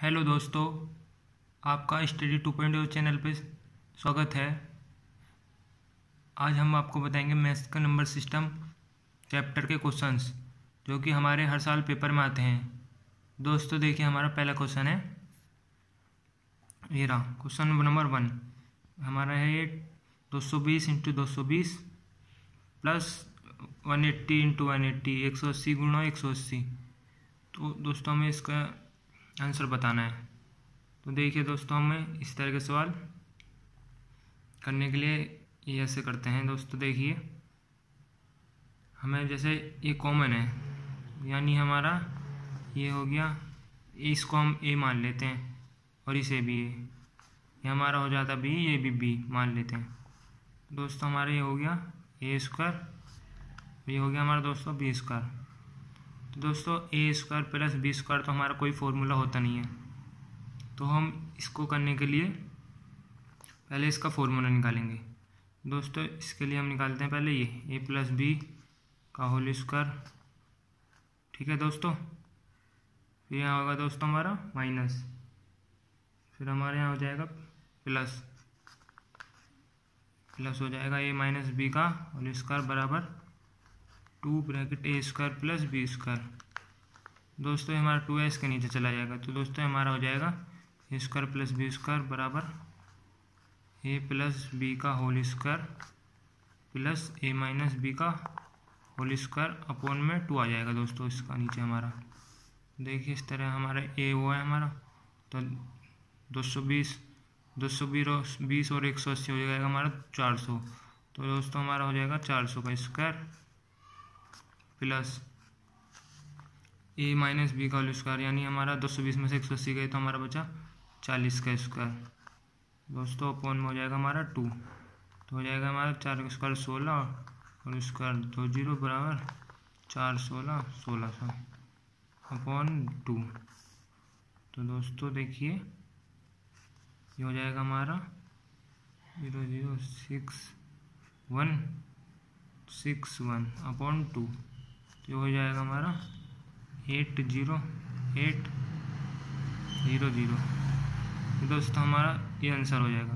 Hello दोस्तों, आपका study 2.0 channel पे स्वागत है। आज हम आपको बताएंगे मैथ्स का नंबर सिस्टम चैप्टर के क्वेश्चंस जो कि हमारे हर साल पेपर में आते हैं। दोस्तों देखिए, हमारा पहला क्वेश्चन है, ये रहा क्वेश्चन नंबर 1। हमारा है ये 220 इंटू 220 प्लस 180 इंटू 180, 180 गुणा 180। तो दोस्तों हमें इसका आंसर बताना है। तो देखिए दोस्तों, हमें इस तरह के सवाल करने के लिए ये ऐसे करते हैं। दोस्तों देखिए, हमें जैसे ये कॉमन है, यानी हमारा ये हो गया, इसको हम ए मान लेते हैं और इसे भी ए, ये हमारा हो जाता बी, ये भी बी मान लेते हैं। दोस्तों हमारा ये हो गया ए स्क्वायर, ये हो गया हमारा दोस्तों बी स्क्वायर। तो दोस्तों A square plus B square तो हमारा कोई फॉर्मूला होता नहीं है, तो हम इसको करने के लिए पहले इसका फॉर्मूला निकालेंगे। दोस्तों इसके लिए हम निकालते हैं पहले ये ए प्लस बी का होल स्क्वायर, ठीक है दोस्तों। फिर यहाँ होगा दोस्तों हमारा माइनस, फिर हमारे यहाँ हो जाएगा प्लस हो जाएगा ए माइनस बी का होल स्क्वायर बराबर 2 bracket A square plus B square. दोस्तों हमारा 2 इसके नीचे चला जाएगा, तो दोस्तों हमारा हो जाएगा A square plus B square बराबर ए प्लस बी का whole square plus A minus B का होल स्क्वायर अपॉन में 2 आ जाएगा दोस्तों इसका नीचे हमारा। देखिए इस तरह हमारा ए वो है हमारा, तो 220 और 180 हो जाएगा हमारा 400। तो दोस्तों हमारा हो जाएगा 400 का square plus A minus B का होल स्क्वायर, यानी हमारा 220 में से 180 गए तो हमारा बचा 40 का स्क्वायर दोस्तों अपॉन में हो जाएगा हमारा 2। तो हो जाएगा हमारा 4 का स्क्वायर 16 और स्क्वायर 2 0 बराबर 4 16 1600 अपॉन 2। तो दोस्तों देखिए ये हो जाएगा हमारा 00661 अपॉन 2। तो हो जाएगा हमारा 80800। तो दोस्तों हमारा ये आंसर हो जाएगा।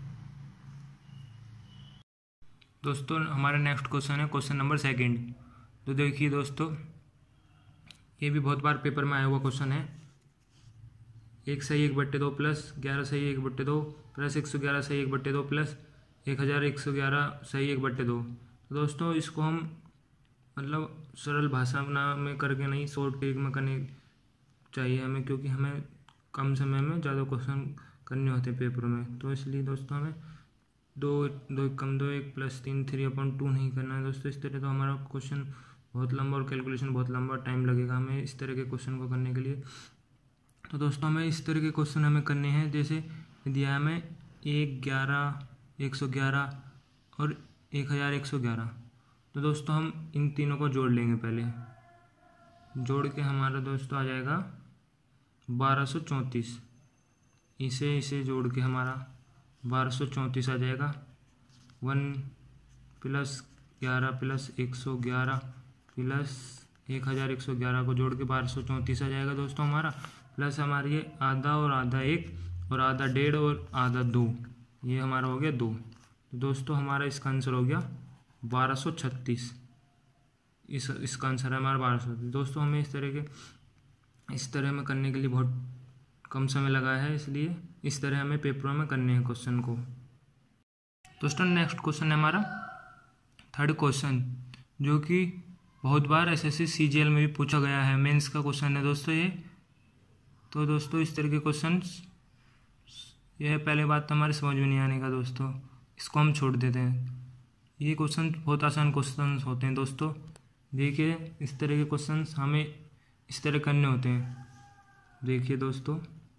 दोस्तों हमारा नेक्स्ट क्वेश्चन है क्वेश्चन नंबर 2। तो देखिए दोस्तों, ये भी बहुत बार पेपर में आया हुआ क्वेश्चन है। 1 सही 1/2 प्लस 11 सही 1/2 प्लस 111 सही 1/2 प्लस 1111 सही 1/2। तो दोस्तों इसको हम मतलब सरल भाषा में करके नहीं, शॉर्ट ट्रिक में करने चाहिए हमें, क्योंकि हमें कम समय में ज़्यादा क्वेश्चन करने होते हैं पेपर में। तो इसलिए दोस्तों हमें 2 कम 2 1 प्लस 3 3/2 नहीं करना है दोस्तों। इस तरह तो हमारा क्वेश्चन बहुत लंबा और कैलकुलेशन बहुत लंबा टाइम लगेगा हमें इस तरह के क्वेश्चन को करने के लिए। तो दोस्तों हमें इस तरह के क्वेश्चन हमें करने हैं, जैसे दिया हमें 1 11 111 और 1111। तो दोस्तों हम इन तीनों को जोड़ लेंगे। पहले जोड़ के हमारा दोस्तों आ जाएगा 1234। इसे जोड़ के हमारा 1234 आ जाएगा। 1 प्लस 11 प्लस 111 प्लस 1111 को जोड़ के 1234 आ जाएगा दोस्तों हमारा। प्लस हमारे ये आधा और आधा 1 और आधा 1.5 और आधा 2, ये हमारा हो गया 2। तो दोस्तों हमारा इसका आंसर हो गया 1236। इसका आंसर है हमारा 1236। दोस्तों हमें इस तरह में करने के लिए बहुत कम समय लगा है, इसलिए इस तरह हमें पेपरों में करने हैं क्वेश्चन को। दोस्तों नेक्स्ट क्वेश्चन है हमारा 3rd क्वेश्चन, जो कि बहुत बार एसएससी सीजीएल में भी पूछा गया है, मेंस का क्वेश्चन है दोस्तों ये। तो दोस्तों इस तरह के क्वेश्चन, यह पहले बात तो हमारे समझ में नहीं आने का दोस्तों, इसको हम छोड़ देते हैं। ये क्वेश्चन बहुत आसान क्वेश्चन होते हैं दोस्तों। देखिए इस तरह के क्वेश्चन हमें इस तरह करने होते हैं। देखिए दोस्तों,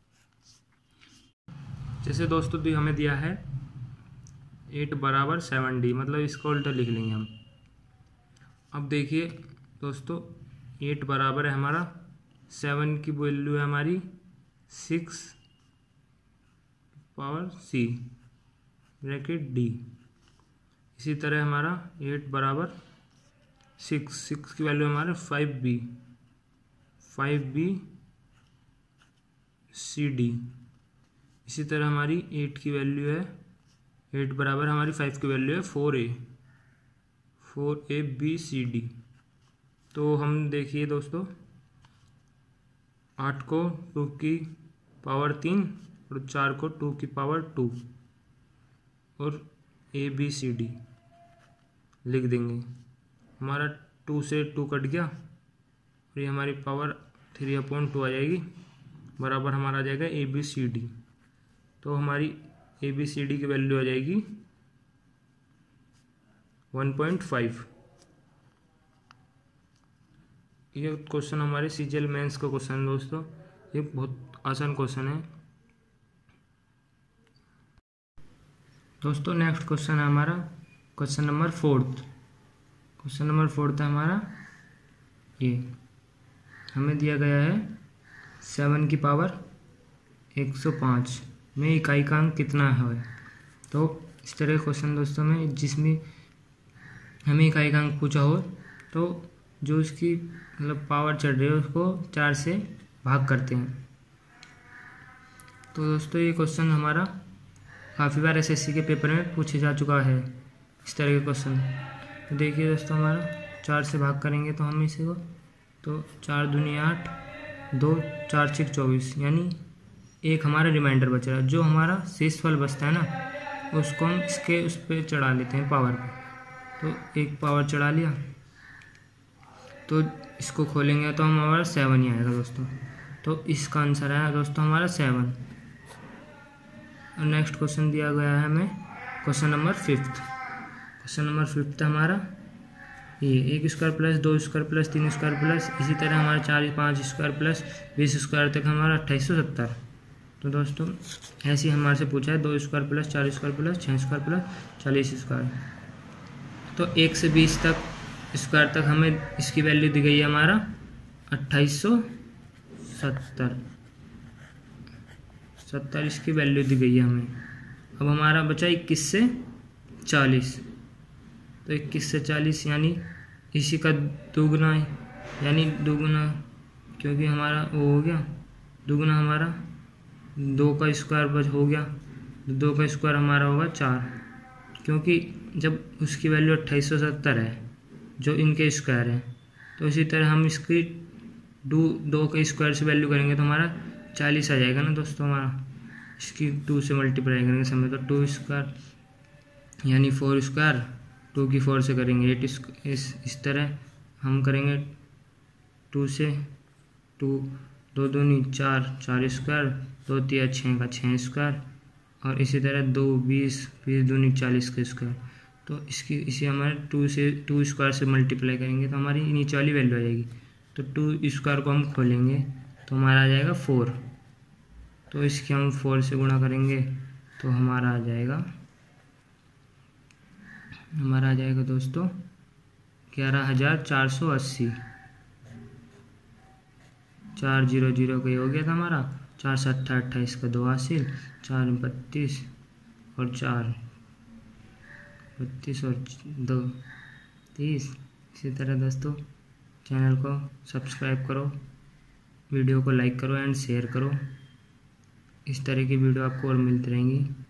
जैसे दोस्तों हमें दिया है 8 बराबर 7D, मतलब इसको उल्टा लिख लेंगे हम। अब देखिए दोस्तों 8 बराबर है हमारा 7 की वैल्यू है हमारी 6 पावर C ब्रैकेट D। इसी तरह हमारा 8 बराबर 6 की वैल्यू हमारा 5B सी डी। इसी तरह हमारी 8 की वैल्यू है, 8 बराबर हमारी 5 की वैल्यू है 4A बी सी डी। तो हम देखिए दोस्तों 8 को 2 की पावर 3 और 4 को 2 की पावर 2 और ABCD लिख देंगे। हमारा 2 से 2 कट गया और ये हमारी पावर 3/2 आ जाएगी, बराबर हमारा आ जाएगा ABCD। तो हमारी ABCD की वैल्यू आ जाएगी 1.5। ये क्वेश्चन हमारे CGL मेंस का क्वेश्चन है दोस्तों, ये बहुत आसान क्वेश्चन है। दोस्तों नेक्स्ट क्वेश्चन है हमारा क्वेश्चन नंबर 4। क्वेश्चन नंबर 4 है हमारा ये, हमें दिया गया है 7 की पावर 105 में इकाई का अंक कितना है। तो इस तरह के क्वेश्चन दोस्तों में जिसमें हमें इकाई का अंक पूछा हो तो जो उसकी मतलब पावर चढ़ रही है उसको 4 से भाग करते हैं। तो दोस्तों ये क्वेश्चन हमारा काफ़ी बार SSC के पेपर में पूछे जा चुका है इस तरह के क्वेश्चन। तो देखिए दोस्तों हमारा 4 से भाग करेंगे तो हम इसे को तो 4 दूनी 8, 2 4 6 24, यानी एक हमारा रिमाइंडर बच रहा है। जो हमारा शेष फल बचता है ना उसको हम इसके उस पर चढ़ा लेते हैं पावर पे। तो एक पावर चढ़ा लिया तो इसको खोलेंगे तो हमारा 7 ही आएगा दोस्तों। तो इसका आंसर है दोस्तों हमारा 7। और नेक्स्ट क्वेश्चन दिया गया है हमें क्वेश्चन नंबर 5। क्वेश्चन नंबर 5 हमारा ये 1 square plus 2 square plus 3 square plus इसी तरह हमारा 4 5 स्क्वायर प्लस 20 स्क्वायर तक हमारा 2870। तो दोस्तों ऐसे ही हमारे से पूछा है 2 square plus 4 square plus 6 square plus 40 square. तो 1 से 20 तक स्क्वायर तक हमें इसकी वैल्यू दी गई है हमारा 2870 इसकी वैल्यू दी गई है हमें। अब हमारा बचा 21 से 40। तो 21 से 40 यानी इसी का दोगुना है, यानी दोगुना क्योंकि हमारा वो हो गया दोगुना हमारा 2 का स्क्वायर बच हो गया, 2 का स्क्वायर हमारा होगा 4, क्योंकि जब उसकी वैल्यू 2870 है जो इनके स्क्वायर है। तो इसी तरह हम इसकी 2 के स्क्वायर से वैल्यू करेंगे तो हमारा 40 आ जाएगा ना दोस्तों। हमारा इसकी 2 से मल्टीप्लाई करेंगे समय तो 2 स्क्वायर यानी 4 स्क्वायर 2 की 4 से करेंगे 8 इस तरह हम करेंगे 2 से 2 2 दूनी 4 4 स्क्वायर 2 3 6 का 6 स्क्वायर और इसी तरह 2 20 20 दूनी 40 का स्क्वायर। तो इसकी इसे हमारे 2 से 2 स्क्वायर से मल्टीप्लाई करेंगे तो हमारी नीचे वाली वैल्यू आ जाएगी। तो 2 स्क्वायर को हम खोलेंगे तो हमारा आ जाएगा 4। तो इसके हम 4 से गुणा करेंगे तो हमारा आ जाएगा दोस्तों 11480। 4 0 0 का ये हो गया था हमारा 4 से 28 का 2 हासिल 4 32 और 4 32 और 2 30। इसी तरह दोस्तों चैनल को सब्सक्राइब करो, वीडियो को लाइक करो एंड शेयर करो। इस तरह की वीडियो आपको और मिलती रहेंगी।